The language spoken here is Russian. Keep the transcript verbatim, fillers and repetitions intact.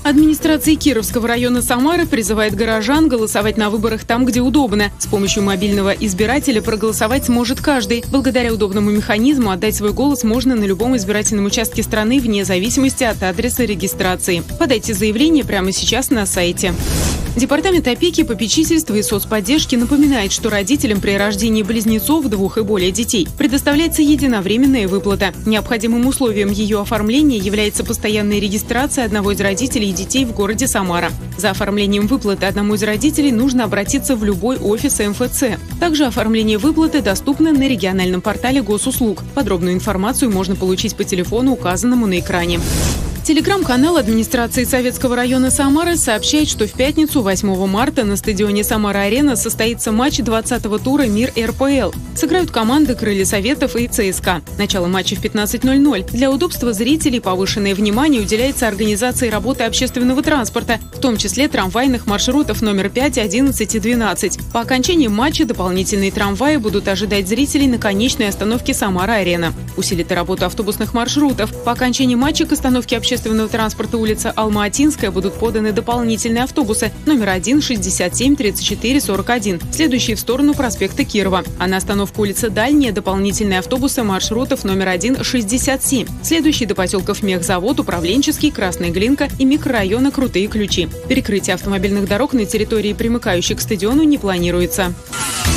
Администрация Кировского района Самары призывает горожан голосовать на выборах там, где удобно. С помощью мобильного избирателя проголосовать сможет каждый. Благодаря удобному механизму отдать свой голос можно на любом избирательном участке страны вне зависимости от адреса регистрации. Подайте заявление прямо сейчас на сайте. Департамент опеки, попечительства и соцподдержки напоминает, что родителям при рождении близнецов, двух и более детей предоставляется единовременная выплата. Необходимым условием ее оформления является постоянная регистрация одного из родителей и детей в городе Самара. За оформлением выплаты одному из родителей нужно обратиться в любой офис эм эф цэ. Также оформление выплаты доступно на региональном портале госуслуг. Подробную информацию можно получить по телефону, указанному на экране. Телеграм-канал администрации Советского района Самары сообщает, что в пятницу, восьмого марта, на стадионе «Самара-Арена» состоится матч двадцатого тура «Мир эр пэ эл». Сыграют команды «Крылья Советов» и цэ эс ка. Начало матча в пятнадцать ноль ноль. Для удобства зрителей повышенное внимание уделяется организации работы общественного транспорта, в том числе трамвайных маршрутов номер пять, одиннадцать и двенадцать. По окончании матча дополнительные трамваи будут ожидать зрителей на конечной остановке «Самара-Арена». Усилит и работу автобусных маршрутов. По окончании матча к остановке общественного общественного транспорта улица Алма-Атинская будут поданы дополнительные автобусы номер один, шестьдесят семь, тридцать четыре, сорок один, следующие в сторону проспекта Кирова. А на остановку улицы Дальняя дополнительные автобусы маршрутов номер один, шестьдесят семь, следующие до поселков Мехзавод, Управленческий, Красная Глинка и микрорайона Крутые Ключи. Перекрытие автомобильных дорог на территории, примыкающей к стадиону, не планируется.